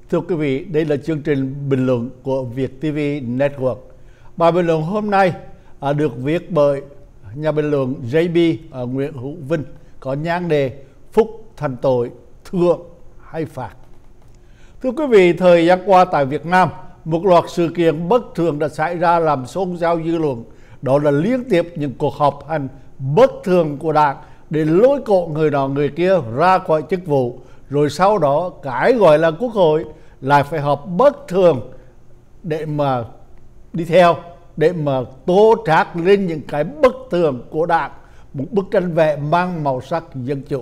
Thưa quý vị, đây là chương trình bình luận của Việt TV Network. Bài bình luận hôm nay được viết bởi nhà bình luận JB Nguyễn Hữu Vinh, có nhan đề Phúc thành tội, thượng hay phạt. Thưa quý vị, thời gian qua tại Việt Nam, một loạt sự kiện bất thường đã xảy ra làm xôn xao dư luận. Đó là liên tiếp những cuộc họp hành bất thường của Đảng để lôi cổ người nọ người kia ra khỏi chức vụ. Rồi sau đó cái gọi là Quốc hội lại phải họp bất thường để mà đi theo, để mà tô trát lên những cái bất thường của Đảng, một bức tranh vẽ mang màu sắc dân chủ.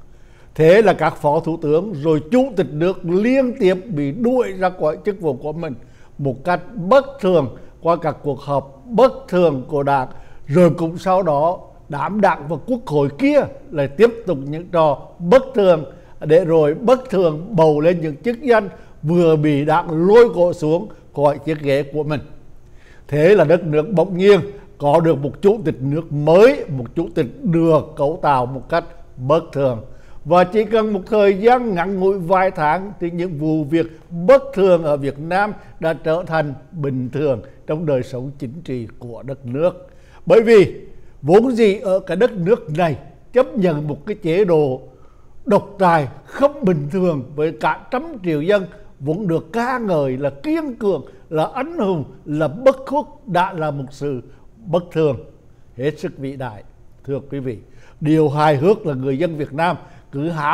Thế là các phó thủ tướng rồi chủ tịch nước liên tiếp bị đuổi ra khỏi chức vụ của mình một cách bất thường qua các cuộc họp bất thường của Đảng. Rồi cũng sau đó đám Đảng và Quốc hội kia lại tiếp tục những trò bất thường để rồi bất thường bầu lên những chức danh vừa bị Đảng lôi cổ xuống khỏi chiếc ghế của mình. Thế là đất nước bỗng nhiên có được một chủ tịch nước mới, một chủ tịch được cấu tạo một cách bất thường. Và chỉ cần một thời gian ngắn ngủi vài tháng thì những vụ việc bất thường ở Việt Nam đã trở thành bình thường trong đời sống chính trị của đất nước. Bởi vì vốn gì ở cái đất nước này chấp nhận một cái chế độ độc tài không bình thường với cả 100 triệu dân vốn được ca ngợi là kiên cường, là anh hùng, là bất khuất, đã là một sự bất thường hết sức vĩ đại. Thưa quý vị, điều hài hước là người dân Việt Nam cứ há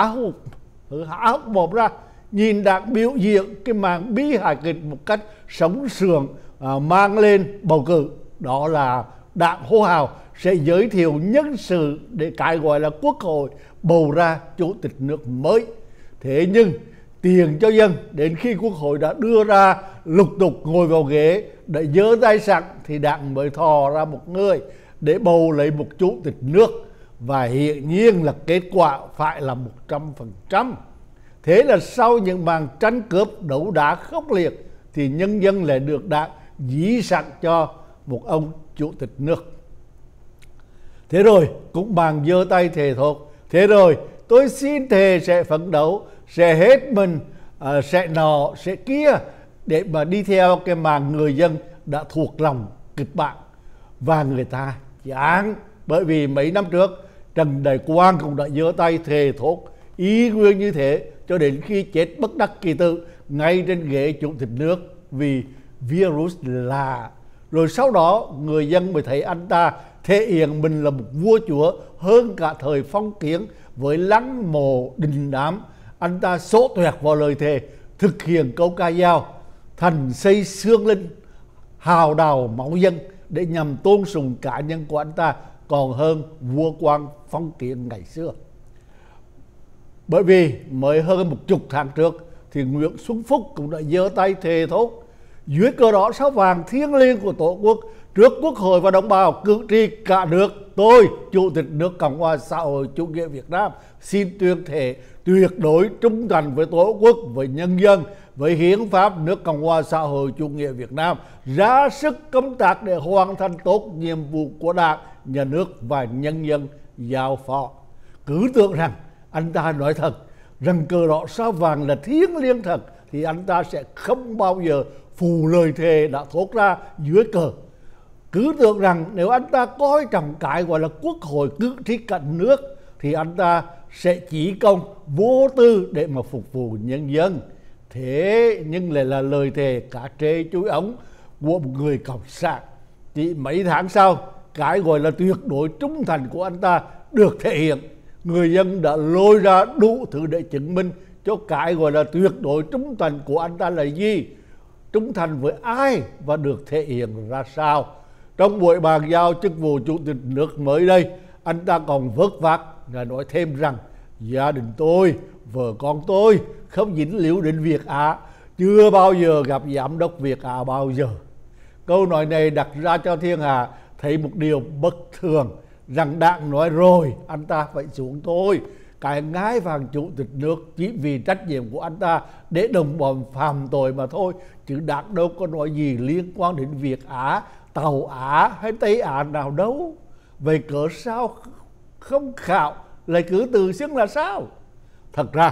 hốc mồm ra nhìn Đảng biểu diễn cái màn bi hài kịch một cách sống sượng, mang lên bầu cử. Đó là Đảng hô hào sẽ giới thiệu nhân sự để cái gọi là Quốc hội bầu ra chủ tịch nước mới. Thế nhưng tiền cho dân đến khi Quốc hội đã đưa ra lục tục ngồi vào ghế để giơ tay sẵn thì Đảng mới thò ra một người để bầu lấy một chủ tịch nước. Và hiển nhiên là kết quả phải là 100%. Thế là sau những màn tranh cướp đấu đá khốc liệt thì nhân dân lại được Đảng dí sẵn cho một ông chủ tịch nước. Thế rồi cũng bàn giơ tay thề thốt. Thế rồi tôi xin thề sẽ phấn đấu, sẽ hết mình, sẽ nọ, sẽ kia để mà đi theo cái màn người dân đã thuộc lòng kịch bản. Và người ta chán, bởi vì mấy năm trước Trần Đại Quang cũng đã giơ tay thề thốt ý nguyên như thế cho đến khi chết bất đắc kỳ tử ngay trên ghế chủ tịch nước vì virus lạ. Rồi sau đó người dân mới thấy anh ta thể hiện mình là một vua chúa hơn cả thời phong kiến với lăng mộ đình đám. Anh ta sổ toẹt vào lời thề, thực hiện câu ca dao thành xây xương linh, hào đào máu dân để nhằm tôn sùng cá nhân của anh ta còn hơn vua quan phong kiến ngày xưa. Bởi vì mới hơn 10 tháng trước thì Nguyễn Xuân Phúc cũng đã giơ tay thề thốt dưới cờ đỏ sao vàng thiêng liêng của Tổ quốc, trước Quốc hội và đồng bào cử tri cả nước, tôi, Chủ tịch nước Cộng hòa xã hội chủ nghĩa Việt Nam, xin tuyên thệ tuyệt đối trung thành với Tổ quốc, với nhân dân, với hiến pháp nước Cộng hòa xã hội chủ nghĩa Việt Nam, ra sức công tác để hoàn thành tốt nhiệm vụ của Đảng, nhà nước và nhân dân giao phó. Cứ tưởng rằng anh ta nói thật, rằng cờ đỏ sao vàng là thiêng liêng thật, thì anh ta sẽ không bao giờ phù lời thề đã thốt ra dưới cờ. Cứ tưởng rằng nếu anh ta coi trọng cái gọi là Quốc hội cử tri cả nước thì anh ta sẽ chỉ công vô tư để mà phục vụ nhân dân. Thế nhưng lại là lời thề cá trê chuối ống của một người cộng sản. Chỉ mấy tháng sau, cái gọi là tuyệt đối trung thành của anh ta được thể hiện. Người dân đã lôi ra đủ thứ để chứng minh cho cái gọi là tuyệt đối trung thành của anh ta là gì, trung thành với ai và được thể hiện ra sao. Trong buổi bàn giao chức vụ chủ tịch nước mới đây, anh ta còn vớt vát và nói thêm rằng gia đình tôi, vợ con tôi không dính líu đến Việt Á, chưa bao giờ gặp giám đốc Việt Á bao giờ. Câu nói này đặt ra cho thiên hạ thấy một điều bất thường, rằng Đảng nói rồi anh ta phải xuống thôi. Cái ngai vàng chủ tịch nước chỉ vì trách nhiệm của anh ta để đồng bọn phạm tội mà thôi, chứ Đảng đâu có nói gì liên quan đến Việt Á, Tàu Á hay Tây Á nào đâu. Vậy cớ sao không khảo lại cứ tự xưng là sao? Thật ra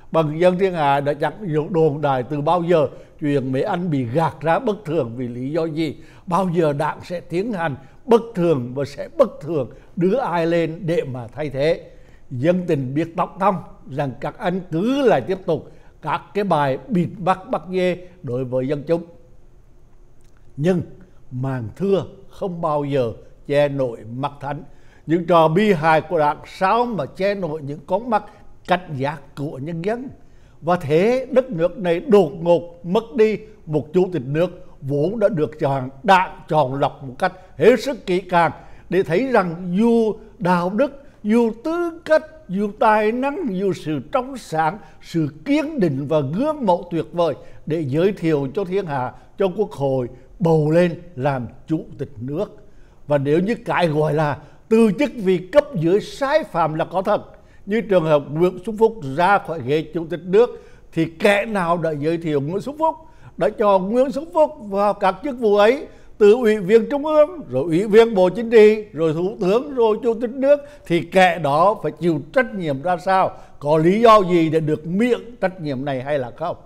Bằng dân thiên hạ đã chẳng đồn đại từ bao giờ chuyện mấy anh bị gạt ra bất thường vì lý do gì, bao giờ Đảng sẽ tiến hành bất thường và sẽ bất thường đưa ai lên để mà thay thế. Dân tình biết tóc thông rằng các anh cứ lại tiếp tục các cái bài bịt bắt dê đối với dân chúng. Nhưng màn thưa không bao giờ che nổi mắt thánh. Những trò bi hài của Đảng sao mà che nổi những con mắt cảnh giác của nhân dân. Và thế đất nước này đột ngột mất đi một chủ tịch nước vốn đã được Đảng chọn lọc một cách hết sức kỹ càng, để thấy rằng dù đạo đức, dù tư cách, dù tài năng, dù sự trong sáng, sự kiên định và gương mẫu tuyệt vời để giới thiệu cho thiên hạ, cho Quốc hội bầu lên làm chủ tịch nước. Và nếu như cái gọi là từ chức vì cấp dưới sai phạm là có thật, như trường hợp Nguyễn Xuân Phúc ra khỏi ghế chủ tịch nước, thì kẻ nào đã giới thiệu Nguyễn Xuân Phúc, đã cho Nguyễn Xuân Phúc vào các chức vụ ấy, từ ủy viên Trung ương, rồi ủy viên Bộ Chính trị, rồi thủ tướng, rồi chủ tịch nước, thì kẻ đó phải chịu trách nhiệm ra sao, có lý do gì để được miễn trách nhiệm này hay là không.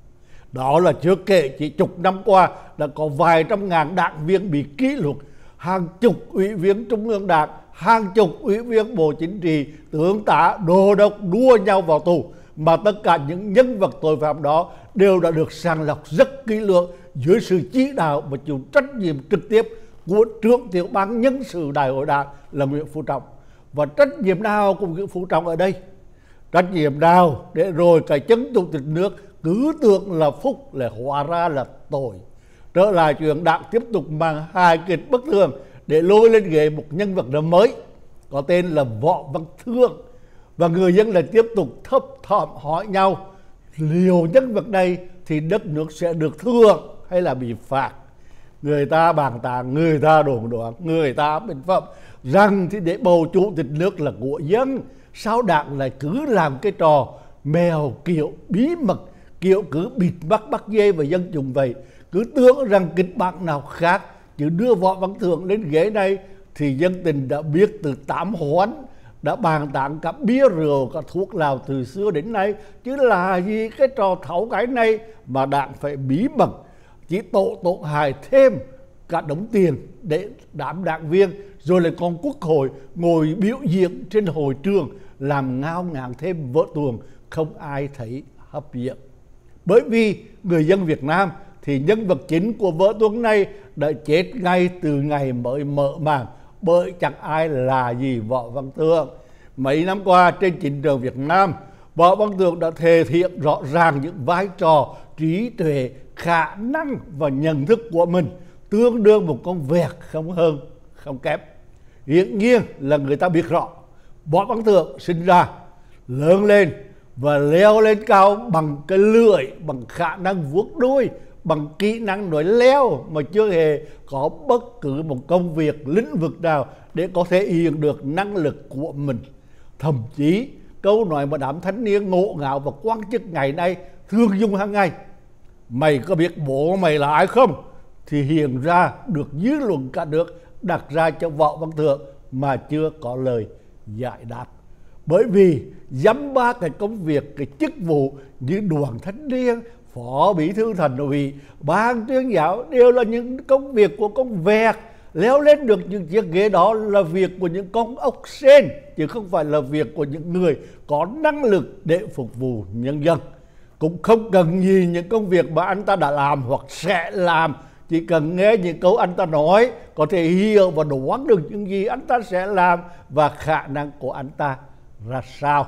Đó là chưa kể chỉ chục năm qua đã có vài trăm ngàn đảng viên bị kỷ luật, hàng chục ủy viên Trung ương Đảng, hàng chục ủy viên Bộ Chính trị, tướng tá, đô đốc đua nhau vào tù, mà tất cả những nhân vật tội phạm đó đều đã được sàng lọc rất kỹ lưỡng dưới sự chỉ đạo và chịu trách nhiệm trực tiếp của trưởng tiểu ban nhân sự Đại hội Đảng là Nguyễn Phú Trọng. Và trách nhiệm nào của Nguyễn Phú Trọng ở đây? Trách nhiệm nào để rồi cái chân chủ tịch nước cứ tưởng là phúc lại hóa ra là tội? Trở lại chuyện Đảng tiếp tục mang hài kịch bất thường để lôi lên ghế một nhân vật mới có tên là Võ Văn Thưởng. Và người dân lại tiếp tục thấp thỏm hỏi nhau liệu nhân vật này thì đất nước sẽ được thưởng hay là bị phạt. Người ta bàn tán, người ta đồn đoán, người ta bình phẩm rằng thì để bầu chủ tịch nước là của dân, sao Đảng lại cứ làm cái trò mèo kiểu bí mật, kiểu cứ bịt bắt dê và dân chúng vậy, cứ tưởng rằng kịch bản nào khác chứ đưa Võ Văn Thưởng lên ghế này thì dân tình đã biết từ tám hoán, đã bàn tán cả bia rượu, cả thuốc lào từ xưa đến nay, chứ là gì cái trò thấu cái này mà Đảng phải bí mật, chỉ tổn hại thêm cả đống tiền để đám đảng viên, rồi lại còn Quốc hội ngồi biểu diễn trên hội trường làm ngao ngán thêm vỡ tuồng, không ai thấy hấp dẫn. Bởi vì người dân Việt Nam thì nhân vật chính của vở tuồng này đã chết ngay từ ngày mới mở màn, bởi chẳng ai là gì Võ Văn Thưởng. Mấy năm qua trên chính trường Việt Nam, Võ Văn Thưởng đã thể hiện rõ ràng những vai trò, trí tuệ, khả năng và nhận thức của mình tương đương một con vẹt, không hơn không kém. Hiển nhiên là người ta biết rõ Võ Văn Thưởng sinh ra, lớn lên và leo lên cao bằng cái lưỡi, bằng khả năng vuốt đuôi, bằng kỹ năng nói leo mà chưa hề có bất cứ một công việc, lĩnh vực nào để có thể hiện được năng lực của mình. Thậm chí câu nói mà đám thanh niên ngộ ngạo và quan chức ngày nay thường dùng hàng ngày, mày có biết bố mày là ai không, thì hiện ra được dư luận cả nước đặt ra cho Võ Văn Thưởng mà chưa có lời giải đáp. Bởi vì dăm ba cái công việc, cái chức vụ như đoàn thanh niên, phó bí thư thành ủy, ban tuyên giáo đều là những công việc của con vẹt. Leo lên được những chiếc ghế đó là việc của những con ốc sên, chứ không phải là việc của những người có năng lực để phục vụ nhân dân. Cũng không cần nhìn những công việc mà anh ta đã làm hoặc sẽ làm, chỉ cần nghe những câu anh ta nói, có thể hiểu và đoán được những gì anh ta sẽ làm và khả năng của anh ta ra sao.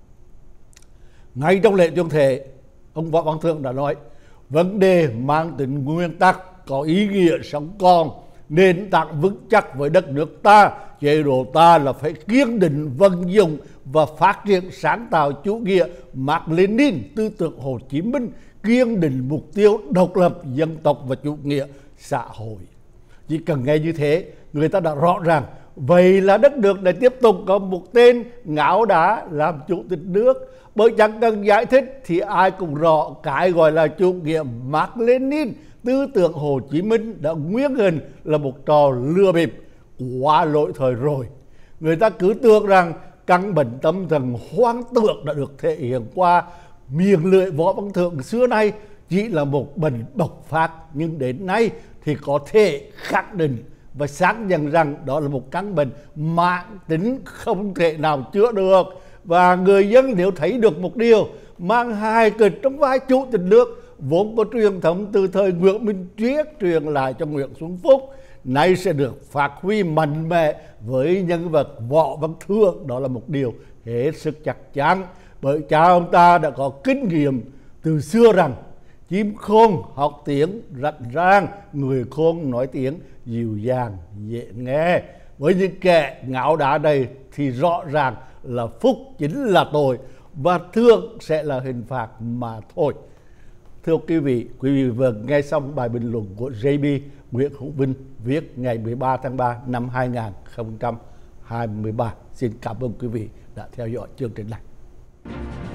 Ngay trong lễ tuyên thệ, ông Võ Văn Thưởng đã nói, vấn đề mang tính nguyên tắc, có ý nghĩa sống còn, nền tảng vững chắc với đất nước ta, chế độ ta là phải kiên định vận dụng và phát triển sáng tạo chủ nghĩa Mác Lênin, tư tưởng Hồ Chí Minh, kiên định mục tiêu độc lập dân tộc và chủ nghĩa xã hội. Chỉ cần nghe như thế, người ta đã rõ ràng vậy là đất nước này tiếp tục có một tên ngáo đá làm chủ tịch nước. Bởi chẳng cần giải thích thì ai cũng rõ cái gọi là chủ nghĩa Mác Lênin, tư tưởng Hồ Chí Minh đã nguyên hình là một trò lừa bịp quá lỗi thời rồi. Người ta cứ tưởng rằng căn bệnh tâm thần hoang tưởng đã được thể hiện qua Miệng lưỡi Võ Văn Thưởng xưa nay chỉ là một bệnh bộc phát, nhưng đến nay thì có thể khẳng định và xác nhận rằng đó là một căn bệnh mãn tính không thể nào chữa được. Và người dân nếu thấy được một điều, mang hài kịch trong vai chủ tịch nước vốn có truyền thống từ thời Nguyễn Minh Triết truyền lại cho Nguyễn Xuân Phúc, nay sẽ được phát huy mạnh mẽ với nhân vật Võ Văn Thưởng, đó là một điều hết sức chắc chắn. Bởi cha ông ta đã có kinh nghiệm từ xưa rằng chim khôn học tiếng rạch rang, người khôn nói tiếng dịu dàng dễ nghe. Với những kẻ ngáo đá đây thì rõ ràng là phúc chính là tội và thưởng sẽ là hình phạt mà thôi. Thưa quý vị vừa nghe xong bài bình luận của JB Nguyễn Hữu Vinh viết ngày 13 tháng 3 năm 2023. Xin cảm ơn quý vị đã theo dõi chương trình này.